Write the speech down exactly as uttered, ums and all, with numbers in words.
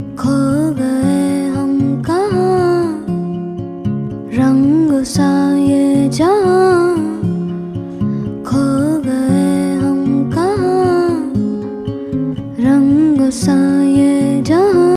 खो गए हम कहाँ, रंग सा ये जहाँ। खो गए हम कहाँ, रंग सा